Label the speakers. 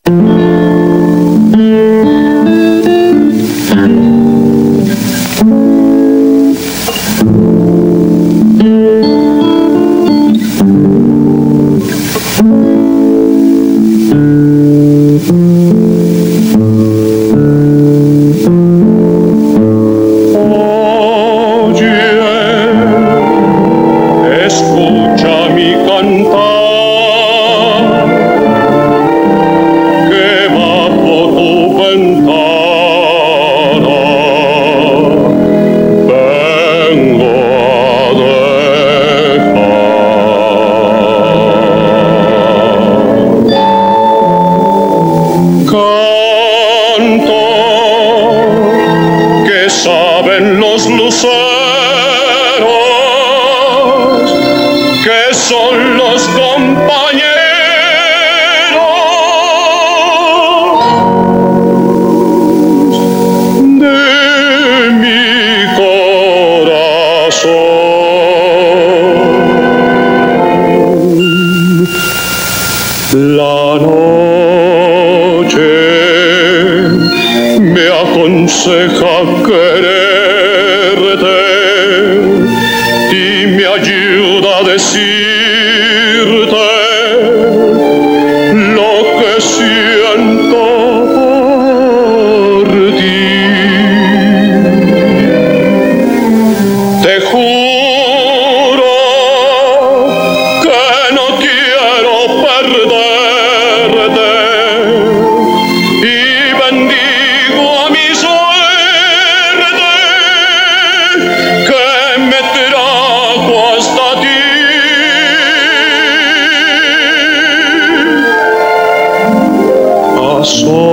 Speaker 1: Saben los luceros que son los compañeros de mi corazón. La noche me aconseja quererte y me ayuda a decirte lo que siento por ti. Te juro que no quiero perderte y bendigo a mi suerte que me trajo hasta ti. A